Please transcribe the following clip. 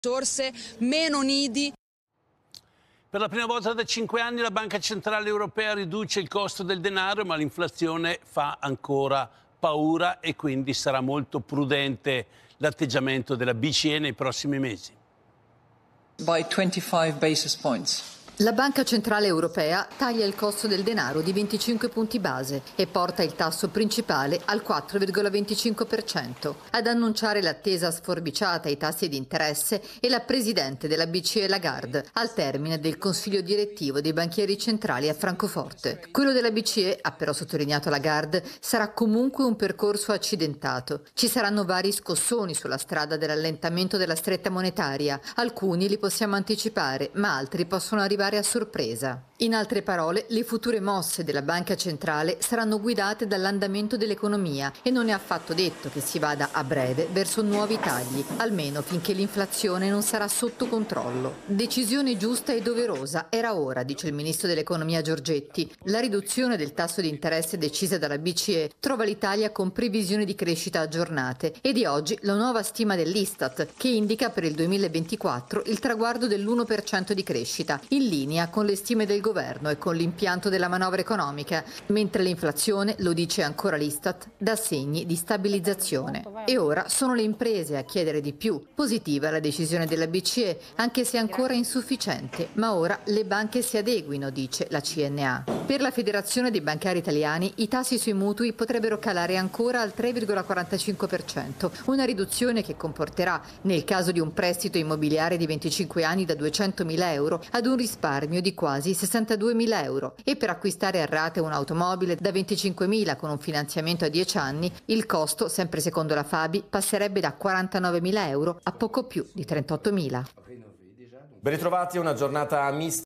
Risorse, meno nidi. Per la prima volta da 5 anni la Banca Centrale Europea riduce il costo del denaro, ma l'inflazione fa ancora paura e quindi sarà molto prudente l'atteggiamento della BCE nei prossimi mesi. By 25 basis points. La Banca Centrale Europea taglia il costo del denaro di 25 punti base e porta il tasso principale al 4,25%. Ad annunciare l'attesa sforbiciata ai tassi di interesse è la presidente della BCE Lagarde al termine del consiglio direttivo dei banchieri centrali a Francoforte. Quello della BCE, ha però sottolineato Lagarde, sarà comunque un percorso accidentato. Ci saranno vari scossoni sulla strada dell'allentamento della stretta monetaria. Alcuni li possiamo anticipare, ma altri possono arrivare a sorpresa. In altre parole, le future mosse della Banca Centrale saranno guidate dall'andamento dell'economia e non è affatto detto che si vada a breve verso nuovi tagli, almeno finché l'inflazione non sarà sotto controllo. Decisione giusta e doverosa era ora, dice il ministro dell'economia Giorgetti. La riduzione del tasso di interesse decisa dalla BCE trova l'Italia con previsioni di crescita aggiornate e di oggi la nuova stima dell'Istat che indica per il 2024 il traguardo dell'1% di crescita, in linea con le stime del governo e con l'impianto della manovra economica, mentre l'inflazione, lo dice ancora l'Istat, dà segni di stabilizzazione. E ora sono le imprese a chiedere di più. Positiva la decisione della BCE, anche se ancora insufficiente, ma ora le banche si adeguino, dice la CNA. Per la Federazione dei Bancari Italiani i tassi sui mutui potrebbero calare ancora al 3,45%, una riduzione che comporterà, nel caso di un prestito immobiliare di 25 anni da 200.000 euro, ad un risparmio di quasi 62.000 euro. E per acquistare a rate un'automobile da 25.000 con un finanziamento a 10 anni, il costo, sempre secondo la Fabi, passerebbe da 49.000 euro a poco più di 38.000. Ben ritrovati, una giornata mista.